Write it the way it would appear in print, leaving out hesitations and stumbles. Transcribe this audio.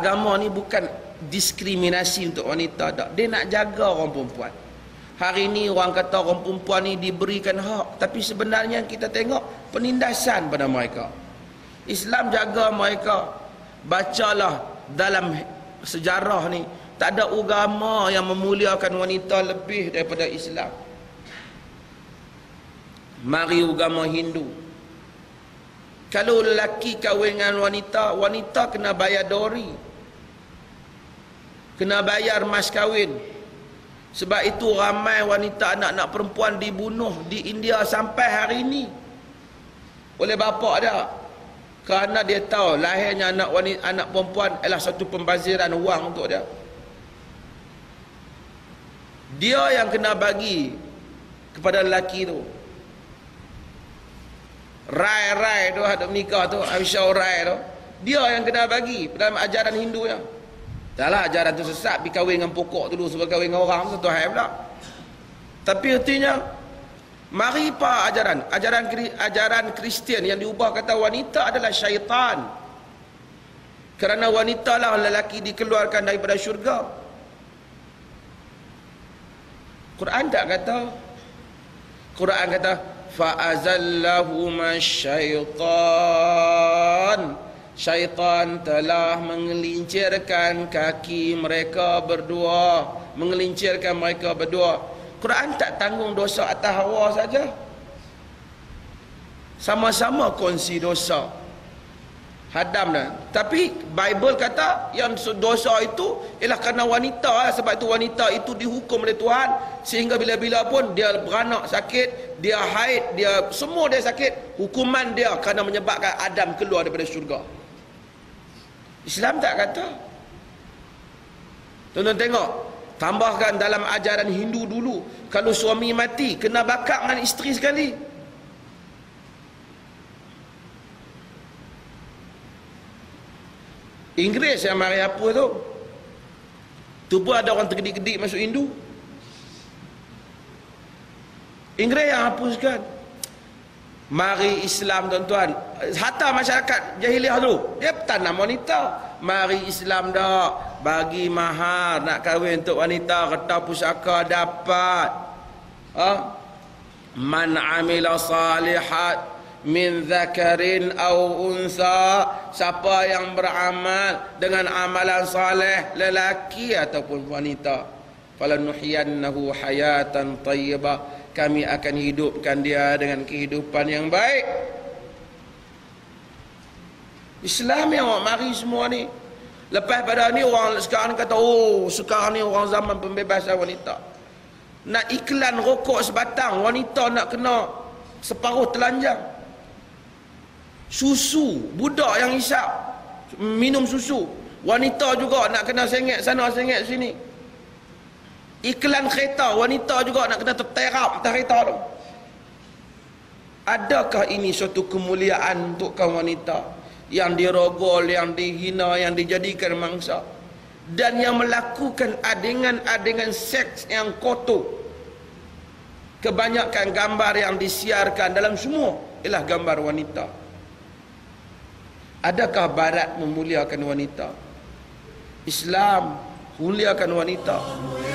Agama ni bukan diskriminasi untuk wanita tak. Dia nak jaga orang perempuan. Hari ni orang kata orang perempuan ni diberikan hak, tapi sebenarnya kita tengok penindasan pada mereka. Islam jaga mereka. Bacalah dalam sejarah ni, tak ada agama yang memuliakan wanita lebih daripada Islam. Mari agama Hindu. Kalau lelaki kahwin dengan wanita, wanita kena bayar dowry, kena bayar mas kahwin. Sebab itu ramai wanita anak-anak perempuan dibunuh di India sampai hari ini oleh bapa dia, kerana dia tahu lahirnya anak perempuan adalah satu pembaziran wang untuk dia. Dia yang kena bagi kepada lelaki tu. Rai tu ada nikah tu, Aisyah rai tu, dia yang kena bagi dalam ajaran Hindu ya. Taklah ajaran tu sesat, pergi kahwin dengan pokok dulu sebab kahwin dengan orang tu hai pula. Tapi artinya mari pa ajaran Kristian yang diubah kata wanita adalah syaitan. Kerana wanita lah lelaki dikeluarkan daripada syurga. Quran tak kata. Quran kata fa'azallahuma syaitan. Syaitan telah menggelincirkan kaki mereka berdua, menggelincirkan mereka berdua. Quran tak tanggung dosa atas Hawa saja. Sama-sama kongsi dosa. Hadam dah. Tapi Bible kata yang dosa itu ialah kerana wanita, sebab itu wanita itu dihukum oleh Tuhan sehingga bila-bila pun dia beranak sakit, dia haid, dia semua dia sakit, hukuman dia kerana menyebabkan Adam keluar daripada syurga. Islam tak kata. Tuan-tuan tengok, tambahkan dalam ajaran Hindu dulu, kalau suami mati kena bakar dengan isteri sekali. Inggeris yang mari apa tu? Tu pun ada orang tergedik-gedik masuk Hindu. Inggeris yang hapuskan. Mari Islam tuan-tuan. Hatta masyarakat jahiliah dulu, dia tanam wanita. Mari Islam dah bagi mahar nak kahwin untuk wanita, kertas pusaka dapat. Man amila salihat min zakarin au unsa, siapa yang beramal dengan amalan saleh, lelaki ataupun wanita, falanuhyiyannahu hayatan thayyibah, kami akan hidupkan dia dengan kehidupan yang baik. Islam yang mari semua ni. Lepas pada ni orang sekarang kata, oh sekarang ni orang zaman pembebasan wanita. Nak iklan rokok sebatang, wanita nak kena separuh telanjang. Susu, budak yang hisap minum susu, wanita juga nak kena sengit sana sengit sini. Iklan kereta, wanita juga nak kena terterap atas kereta tu. Adakah ini suatu kemuliaan untuk kaum wanita yang dirogol, yang dihina, yang dijadikan mangsa, dan yang melakukan adegan-adegan seks yang kotor? Kebanyakan gambar yang disiarkan dalam semua ialah gambar wanita. Adakah Barat memuliakan wanita? Islam muliakan wanita.